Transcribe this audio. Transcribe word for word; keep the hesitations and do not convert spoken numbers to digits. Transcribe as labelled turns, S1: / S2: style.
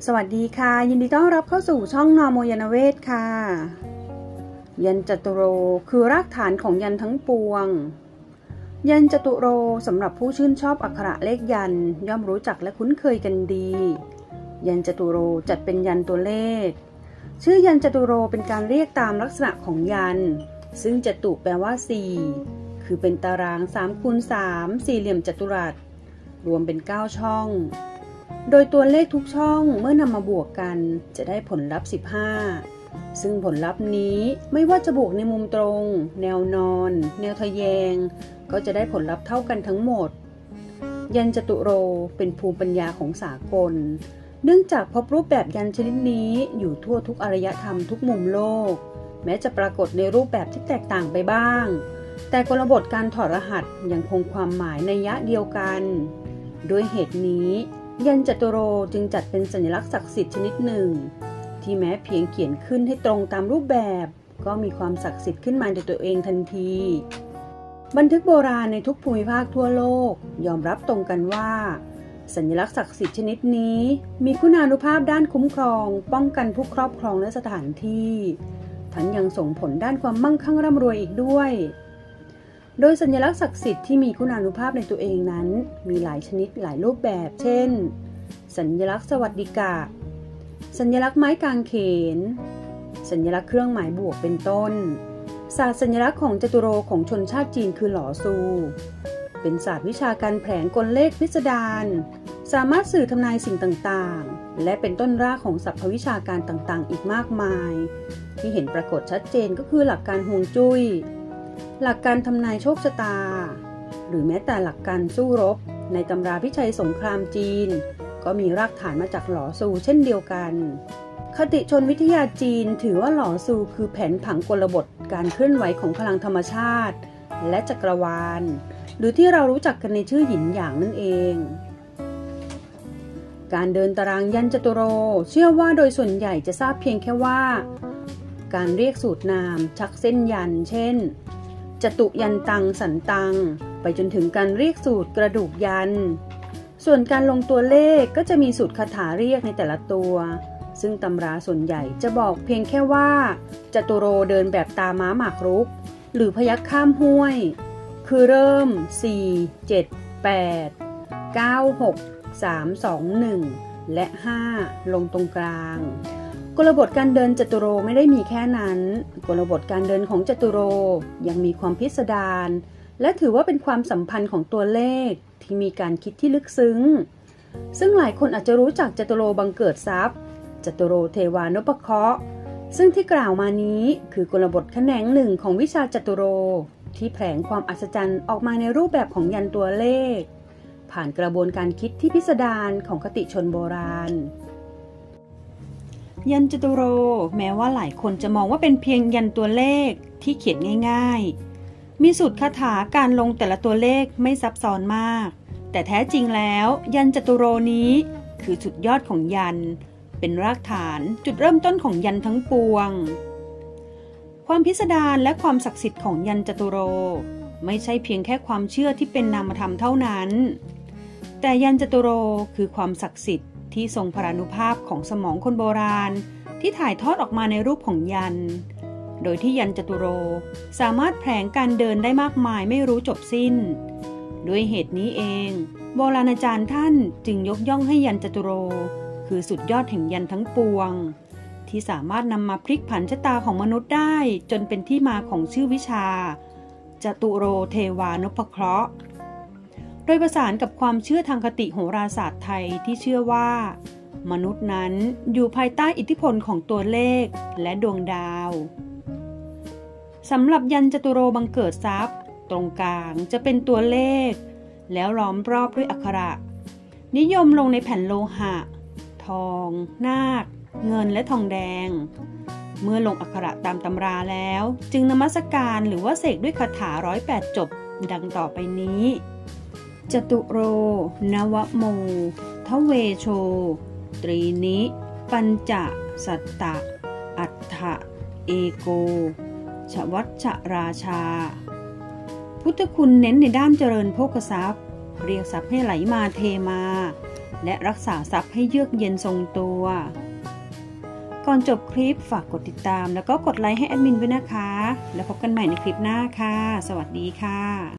S1: สวัสดีค่ะยินดีต้อนรับเข้าสู่ช่องนอโมยานเวทค่ะยันจตุโรคือรากฐานของยันทั้งปวงยันจตุโรสำหรับผู้ชื่นชอบอักขระเลขยันย่อมรู้จักและคุ้นเคยกันดียันจตุโรจัดเป็นยันตัวเลขชื่อยันจตุโรเป็นการเรียกตามลักษณะของยันซึ่งจตุแปลว่าสี่คือเป็นตารางสามคูณสามสี่เหลี่ยมจัตุรัสรวมเป็นเก้าช่องโดยตัวเลขทุกช่องเมื่อนำมาบวกกันจะได้ผลลัพธ์สิบห้าซึ่งผลลัพธ์นี้ไม่ว่าจะบวกในมุมตรงแนวนอนแนวทะแยงก็จะได้ผลลัพธ์เท่ากันทั้งหมดยันจตุโรเป็นภูมิปัญญาของสากลเนื่องจากพบรูปแบบยันชนิดนี้อยู่ทั่วทุกอารยธรรมทุกมุมโลกแม้จะปรากฏในรูปแบบที่แตกต่างไปบ้างแต่กลบทการถอดรหัสยังคงความหมายนัยยะเดียวกันด้วยเหตุนี้ยันจตุโรจึงจัดเป็นสัญลักษณ์ศักดิ์สิทธิ์ชนิดหนึ่งที่แม้เพียงเขียนขึ้นให้ตรงตามรูปแบบก็มีความศักดิ์สิทธิ์ขึ้นมาโดยตัวเองทันทีบันทึกโบราณในทุกภูมิภาคทั่วโลกยอมรับตรงกันว่าสัญลักษณ์ศักดิ์สิทธิ์ชนิดนี้มีคุณานุภาพด้านคุ้มครองป้องกันผู้ครอบครองและสถานที่ทั้งยังส่งผลด้านความมั่งคั่งร่ำรวยอีกด้วยโดยสัญลักษณ์ศักดิ์สิทธิ์ที่มีคุณานุภาพในตัวเองนั้นมีหลายชนิดหลายรูปแบบเช่นสัญลักษณ์สวัสดิกะสัญลักษณ์ไม้กางเขนสัญลักษณ์เครื่องหมายบวกเป็นต้นศาสตร์สัญลักษณ์ของจตุโรของชนชาติจีนคือหลอซูเป็นศาสตร์วิชาการแผลงกลเลขพิสดารสามารถสื่อทำนายสิ่งต่างๆและเป็นต้นรากของศัพท์วิชาการต่างๆอีกมากมายที่เห็นปรากฏชัดเจนก็คือหลักการฮวงจุ้ยหลักการทำนายโชคชะตาหรือแม้แต่หลักการสู้รบในตำราพิชัยสงครามจีนก็มีรากฐานมาจากหลอซูเช่นเดียวกันคติชนวิทยาจีนถือว่าหลอซูคือแผนผังกลบทการเคลื่อนไหวของพลังธรรมชาติและจักรวาลหรือที่เรารู้จักกันในชื่อหยินหยางนั่นเองการเดินตารางยันจตุโรเชื่อว่าโดยส่วนใหญ่จะทราบเพียงแค่ว่าการเรียกสูตรนามชักเส้นยันเช่นจตุยันตังสันตังไปจนถึงการเรียกสูตรกระดูกยันส่วนการลงตัวเลขก็จะมีสูตรคาถาเรียกในแต่ละตัวซึ่งตำราส่วนใหญ่จะบอกเพียงแค่ว่าจตุโรเดินแบบตาม้าหมากรุกหรือพยัคฆ์ข้ามห้วยคือเริ่มสี่ เจ็ด แปด เก้า หก สาม สอง หนึ่งและห้าลงตรงกลางกลบทการเดินจตุโรไม่ได้มีแค่นั้นกลบทการเดินของจตุโรยังมีความพิสดารและถือว่าเป็นความสัมพันธ์ของตัวเลขที่มีการคิดที่ลึกซึ้งซึ่งหลายคนอาจจะรู้จักจตุโรบังเกิดทรัพย์จตุโรเทวานพเคราะห์ซึ่งที่กล่าวมานี้คือกลบทแขนงหนึ่งของวิชาจตุโรที่แผลงความอัศจรรย์ออกมาในรูปแบบของยันตัวเลขผ่านกระบวนการคิดที่พิสดารของคติชนโบราณยันจตุโรแม้ว่าหลายคนจะมองว่าเป็นเพียงยันตัวเลขที่เขียนง่ายๆมีสูตรคาถาการลงแต่ละตัวเลขไม่ซับซ้อนมากแต่แท้จริงแล้วยันจตุโรนี้คือสุดยอดของยันเป็นรากฐานจุดเริ่มต้นของยันทั้งปวงความพิสดารและความศักดิ์สิทธิ์ของยันจตุโรไม่ใช่เพียงแค่ความเชื่อที่เป็นนามธรรมเท่านั้นแต่ยันจตุโรคือความศักดิ์สิทธิ์ที่ทรงพลานุภาพของสมองคนโบราณที่ถ่ายทอดออกมาในรูปของยันโดยที่ยันจตุโรสามารถแผลงการเดินได้มากมายไม่รู้จบสิ้นด้วยเหตุนี้เองโบราณอาจารย์ท่านจึงยกย่องให้ยันจตุโรคือสุดยอดแห่งยันทั้งปวงที่สามารถนำมาพลิกผันชะตาของมนุษย์ได้จนเป็นที่มาของชื่อวิชาจตุโรเทวานพเคราะห์โดยประสานกับความเชื่อทางคติโหราศาสตร์ไทยที่เชื่อว่ามนุษย์นั้นอยู่ภายใต้อิทธิพลของตัวเลขและดวงดาวสำหรับยันจตุโรบังเกิดทรัพย์ตรงกลางจะเป็นตัวเลขแล้วล้อมรอบด้วยอักขระนิยมลงในแผ่นโลหะทองนาคเงินและทองแดงเมื่อลงอักขระตามตำราแล้วจึงนมัสการหรือว่าเสกด้วยคาถาร้อยแปดจบดังต่อไปนี้จตุโรนวโมทเวโชตรีนิปัญจสัตตะอัฏฐะเอโกชวัชราชาพุทธคุณเน้นในด้านเจริญโภคทรัพย์เรียกทรัพย์ให้ไหลมาเทมาและรักษาทรัพย์ให้เยือกเย็นทรงตัวก่อนจบคลิปฝากกดติดตามแล้วก็กดไลค์ให้แอดมินด้วยนะคะแล้วพบกันใหม่ในคลิปหน้าค่ะสวัสดีค่ะ